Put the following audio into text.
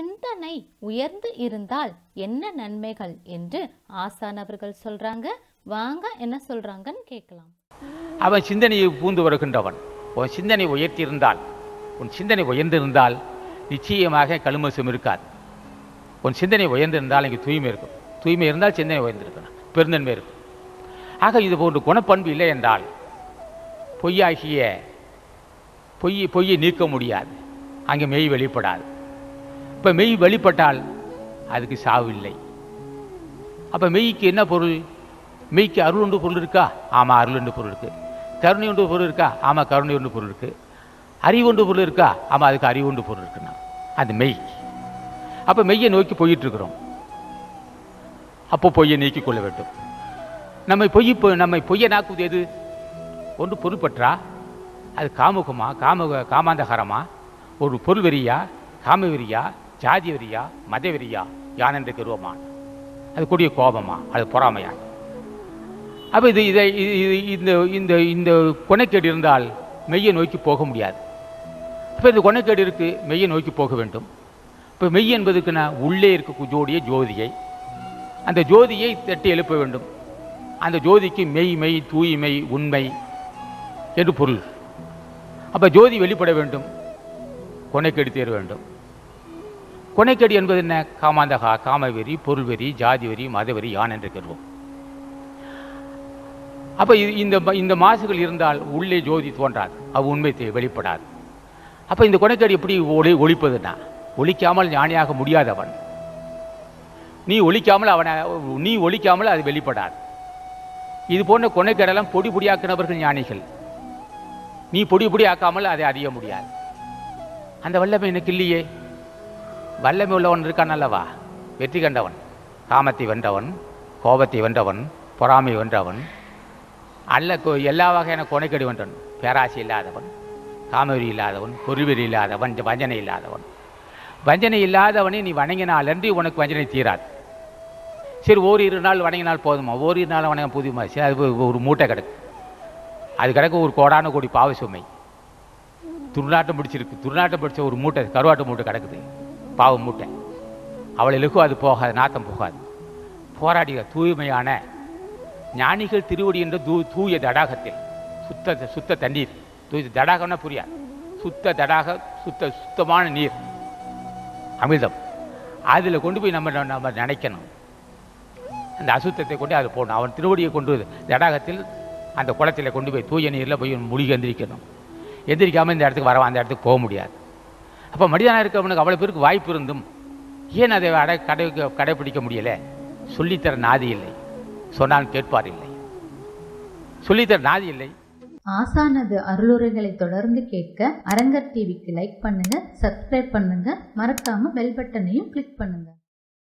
சிந்தனை உயர்ந்து இருந்தால் என்ன நன்மைகள் என்று ஆசான் அவர்கள் சொல்றாங்க. வாங்க என்ன சொல்றாங்கன்னு கேட்கலாம். அவன் சிந்தனையை பூந்து வருகின்றவன். உன் சிந்தனை உயர்த்தியிருந்தால், உன் சிந்தனை உயர்ந்திருந்தால் நிச்சயமாக கல்மசம் இருக்காது. உன் சிந்தனை உயர்ந்திருந்தால் இங்கே தூய்மை இருக்கும். தூய்மை இருந்தால் சிந்தனை உயர்ந்திருக்கணும், பெருந்தன்மை இருக்கும். ஆக இது போன்ற குணப்பண்பு இல்லை என்றால் பொய்யை நீக்க முடியாது. அங்கே மெய் வெளிப்படாது. இப்போ மெய் வெளிப்பட்டால் அதுக்கு சாவு இல்லை. அப்போ மெய்க்கு என்ன பொருள்? மெய்க்கு அருள் ஒன்று பொருள் இருக்கா? ஆமாம், அருள் ஒன்று பொருள் இருக்குது. கருணை ஒன்று பொருள் இருக்கா? ஆமாம், கருணை ஒன்று பொருள் இருக்குது. அறிவு ஒன்று பொருள் இருக்கா? ஆமாம், அதுக்கு அறிவு ஒன்று பொருள் இருக்குண்ணா. அது மெய். அப்போ மெய்யை நோக்கி போயிட்டுருக்குறோம். அப்போ பொய்யை நீக்கிக் கொள்ள வேண்டும். நம்மை பொய்யை நாக்குவது எது? ஒன்று பொருள்பற்றா, அது காமுகமா, காமாந்தகரமா, ஒரு பொருள் வெறியா, காம வெறியா, ஜாதி வெறியா, மத வெறியா, யான் என்ற கருவமா, அது கூடிய கோபமா, அது பொறாமையா? அப்போ இந்த கொனைக்கேடு இருந்தால் மெய்யை நோக்கி போக முடியாது. இப்போ இந்த கொனைக்கேடு இருக்கு, மெய்யை நோக்கி போக வேண்டும். இப்போ மெய் என்பதுக்குன்னா உள்ளே இருக்கக்கூடிய ஜோதியை, அந்த ஜோதியை தட்டி எழுப்ப வேண்டும். அந்த ஜோதிக்கு மெய், தூய்மை, உண்மை என்று பொருள். அப்போ ஜோதி வெளிப்பட வேண்டும், கொனைக்கேடு தேர வேண்டும். கொனைக்கேடு என்பது என்ன? காமாந்தகா, காமவெறி, பொருள்வெறி, ஜாதி வெறி, மதவெறி, யான் என்று கருவோம். அப்போ இந்த மாசுகள் இருந்தால் உள்ளே ஜோதி தோன்றாது, அது உண்மை வெளிப்படாது. அப்போ இந்த கொனைக்கேடு எப்படி ஒழிப்பதுன்னா, ஒழிக்காமல் ஞானியாக முடியாதவன். நீ ஒழிக்காமல் அது வெளிப்படாது. இது போன்ற கொனைக்கேடெல்லாம் பொடி பொடியாக்கினவர்கள் ஞானிகள். நீ பொடி பொடியாக்காமல் அதை அறிய முடியாது. அந்த வல்லமை எனக்கு இல்லையே. வல்லமை உள்ளவன் இருக்கான் அல்லவா, வெற்றி கண்டவன், காமத்தை வென்றவன், கோபத்தை வென்றவன், பொறாமை வென்றவன், எல்லா வகையான கொனைக்கேடு வென்றவன். பேராசை இல்லாதவன், காமவெறி இல்லாதவன், பொருள்வெறி இல்லாதவன், வஞ்சனை இல்லாதவன். வஞ்சனை இல்லாதவனை நீ வணங்கினாலன்றி உனக்கு வஞ்சனை தீராது. சரி, ஓரிரு நாள் வணங்கினால் போதுமா? ஓரிரு நாள் வணங்க புதுமா? சரி, அது ஒரு மூட்டை கிடக்கு. அது கிடக்கு ஒரு கோடான கோடி பாவ சுமை. துர்நாட்டம் பிடிச்சிருக்கு. துர்நாட்டம் பிடிச்ச ஒரு மூட்டை, கருவாட்டு மூட்டை கிடக்குது, பாவ மூட்டை. அவளை இழுக்கும், அது போகாது, நாத்தம் போகாது. போராடிய தூய்மையான ஞானிகள் திருவடி என்ற தூய தடாகத்தில், சுத்த தண்ணீர். தூய தடாகம்னா புரியாது. சுத்த தடாக, சுத்தமான நீர், அமிர்தம். அதில் கொண்டு போய் நம்ம நினைக்கணும். அந்த அசுத்தத்தை கொண்டு அதை போடணும். அவன் திருவடியை கொண்டு தடாகத்தில், அந்த குளத்தில் கொண்டு போய் தூய நீரில் போய் முழுகி எந்திரிக்கணும். எந்திரிக்காமல் இந்த இடத்துக்கு அந்த இடத்துக்கு போக முடியாது. அப்போ மனிதனாக இருக்கவனுக்கு அவ்வளோ பேருக்கு வாய்ப்பு இருந்தும் ஏன் அதை கடைபிடிக்க முடியலை? சொல்லித்தர நாதி இல்லை, சொன்னால் கேட்பார் இல்லை, சொல்லித்தர நாதி இல்லை. ஆசானது அருளுரைகளை தொடர்ந்து கேட்க அரங்கர் டிவிக்கு லைக் பண்ணுங்க, சப்ஸ்கிரைப் பண்ணுங்க, மறக்காம பெல் பட்டனையும் கிளிக் பண்ணுங்க.